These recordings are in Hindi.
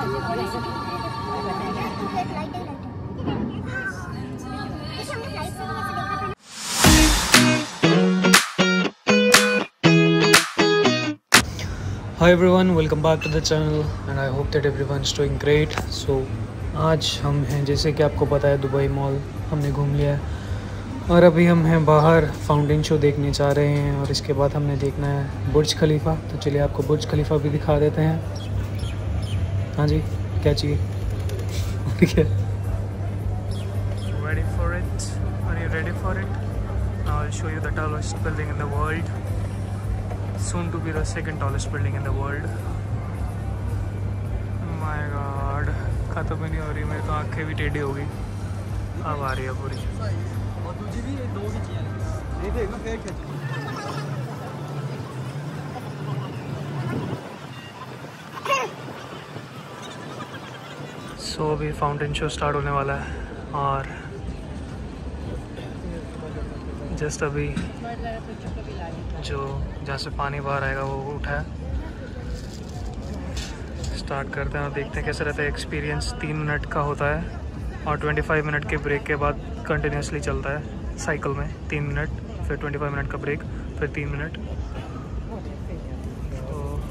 Hi everyone, welcome back to the channel and I hope that everyone is doing great. So आज हम हैं, जैसे कि आपको पता है, दुबई मॉल हमने घूम लिया है और अभी हम हैं बाहर फाउंटेन शो देखने जा रहे हैं और इसके बाद हमने देखना है बुर्ज खलीफा। तो चलिए आपको बुर्ज खलीफा भी दिखा देते हैं। हाँ जी, क्या चाहिए? Ready for it? Are you ready for it? Now I'll show you the tallest building in the world. Soon to be the second tallest building in the world. My God, खत्म ही नहीं हो रही, मेरी तो आंखें भी टेढ़ी हो गई। अब आ रही है पूरी। सो अभी फाउंटेन शो स्टार्ट होने वाला है और जस्ट अभी जो जहाँ से पानी बाहर आएगा वो उठा है। स्टार्ट करते हैं और देखते हैं कैसा रहता है एक्सपीरियंस। 3 मिनट का होता है और 25 मिनट के ब्रेक के बाद कंटिन्यूसली चलता है साइकिल में। 3 मिनट, फिर 25 मिनट का ब्रेक, फिर 3 मिनट। तो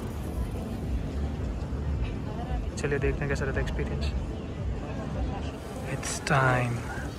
चलिए देखते हैं कैसा रहता है experience. It's time.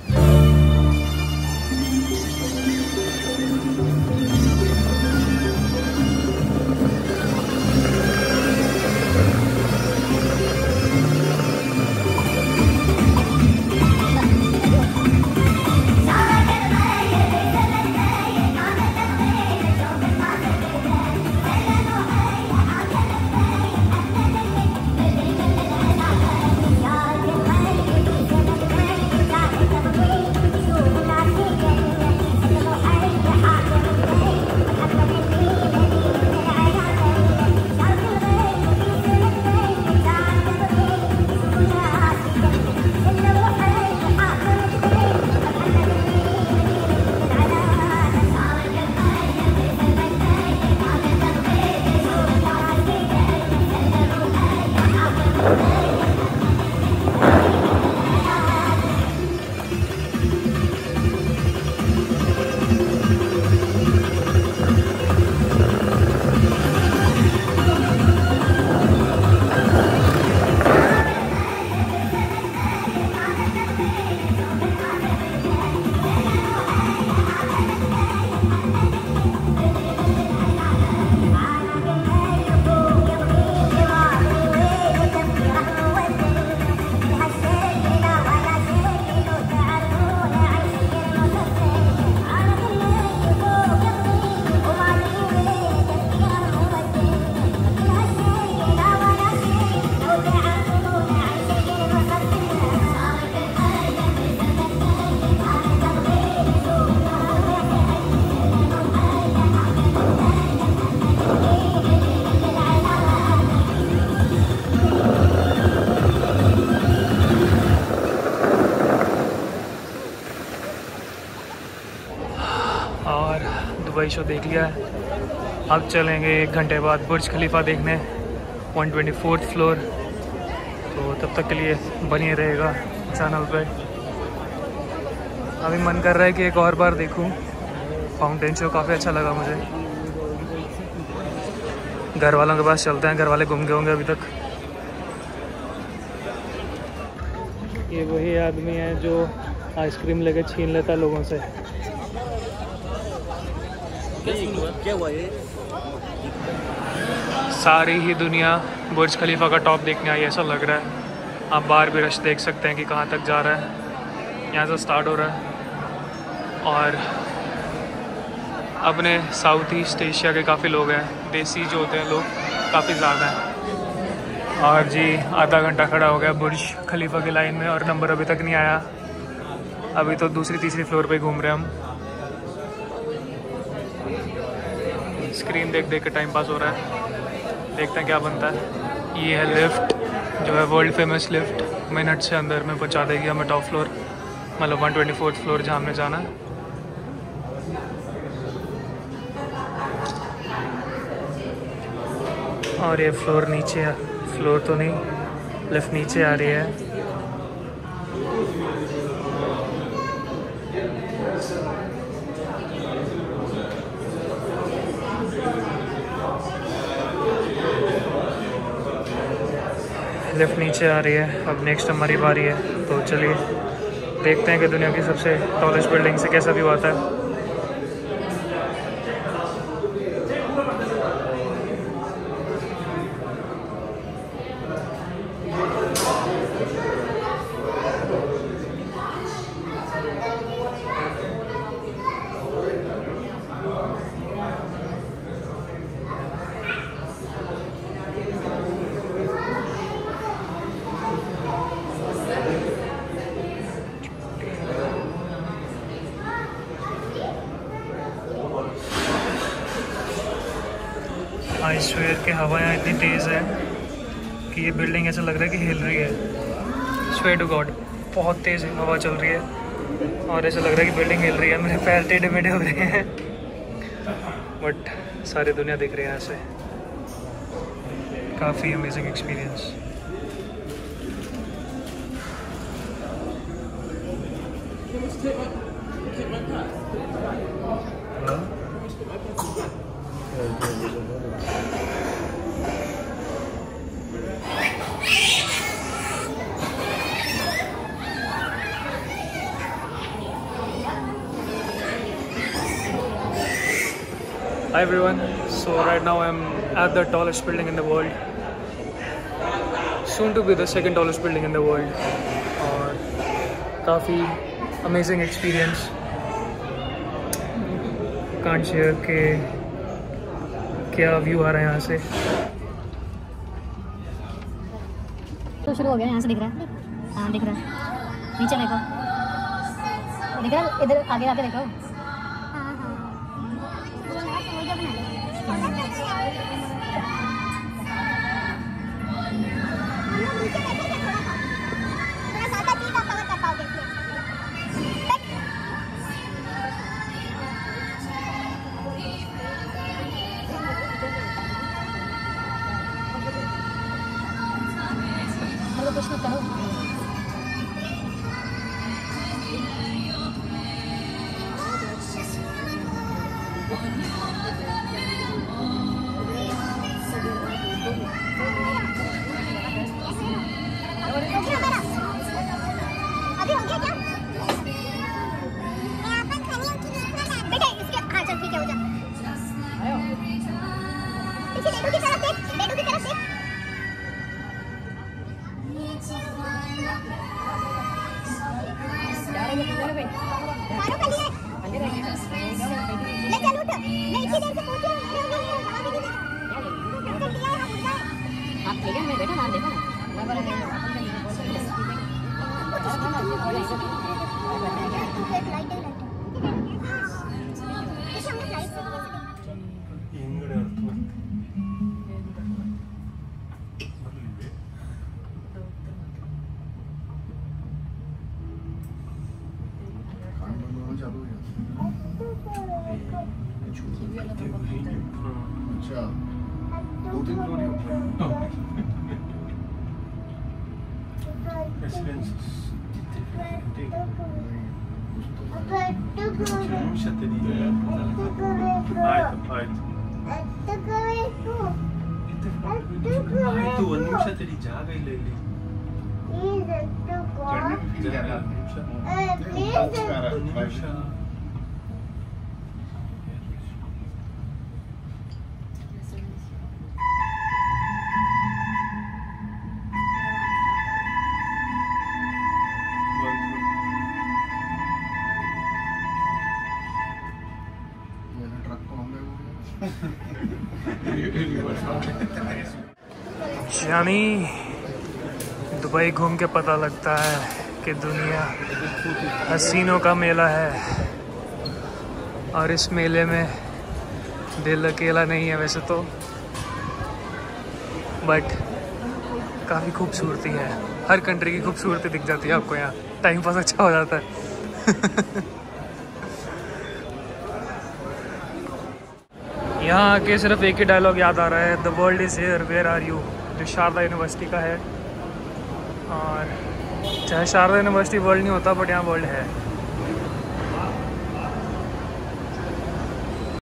Dubai show देख लिया है। अब चलेंगे 1 घंटे बाद बुर्ज खलीफा देखने, 124th फ्लोर। तो तब तक के लिए बनिए रहेगा चैनल पे। अभी मन कर रहा है कि एक और बार देखूं फाउंटेन शो, काफ़ी अच्छा लगा मुझे। घर वालों के पास चलते हैं, घर वाले घूम गए होंगे अभी तक। ये वही आदमी है जो आइसक्रीम लेके छीन लेता है लोगों से। क्या हुआ ये? सारी ही दुनिया बुर्ज खलीफा का टॉप देखने आई, ऐसा लग रहा है। आप बाहर भी रश देख सकते हैं कि कहाँ तक जा रहा है। यहाँ से स्टार्ट हो रहा है और अपने साउथ ईस्ट एशिया के काफ़ी लोग हैं, देसी जो होते हैं लोग काफ़ी ज़्यादा हैं। और जी आधा घंटा खड़ा हो गया बुर्ज खलीफा की लाइन में और नंबर अभी तक नहीं आया। अभी तो दूसरी तीसरी फ्लोर पे घूम रहे हैं हम। स्क्रीन देख देख के टाइम पास हो रहा है। देखते हैं क्या बनता है। ये है लिफ्ट, जो है वर्ल्ड फेमस लिफ्ट। मिनट से अंदर में पहुंचा देगी हमें टॉप फ्लोर, मतलब 124th फ्लोर जहाँ हमें जाना है। और ये फ्लोर नीचे है, फ्लोर तो नहीं, लिफ्ट नीचे आ रही है। लिफ्ट नीचे आ रही है। अब नेक्स्ट हमारी बारी है, तो चलिए देखते हैं कि दुनिया की सबसे टॉलेस्ट बिल्डिंग से कैसा व्यू आता है। आई स्वेयर कि हवा यहाँ इतनी तेज़ है कि ये बिल्डिंग ऐसा लग रहा है कि हिल रही है। स्वेयर टू गॉड बहुत तेज़ हवा चल रही है और ऐसा लग रहा है कि बिल्डिंग हिल रही है। मेरे पैर टेढ़े मेढ़े हो रहे हैं, बट सारी दुनिया दिख रही है यहाँ से। काफ़ी amazing experience. Hi everyone, so right now I'm at the tallest building in the world, soon to be the second tallest building in the world, और काफ़ी amazing experience, can't share के क्या व्यू आ रहा है यहाँ से। तो शुरू हो गया, यहाँ से दिख रहा है। हाँ दिख रहा है, नीचे देखो, दिख रहा है, इधर आगे आके देखो। कुछ मत करो। अभी हो गया क्या? बेटा इसके हाँ चल ठीक है, हो जा। पीछे लेडू की तरफ देख, लेडू की तरफ देख। अच्छा 2-3 फ्लोर ही होते हैं। ಆಯ್ತು ಒಂದು ನಿಮಿಷ ತಡಿ, ಜಾಗ ಇಲ್ಲ ಇಲ್ಲಿ. यानी दुबई घूम के पता लगता है कि दुनिया हसीनों का मेला है, और इस मेले में दिल अकेला नहीं है वैसे तो, बट काफ़ी खूबसूरती है। हर कंट्री की खूबसूरती दिख जाती है आपको यहाँ, टाइम पास अच्छा हो जाता है। यहाँ आके सिर्फ एक ही डायलॉग याद आ रहा है, the world is here where are you, जो शारदा यूनिवर्सिटी का है। और चाहे शारदा यूनिवर्सिटी वर्ल्ड नहीं होता बट यहाँ वर्ल्ड है।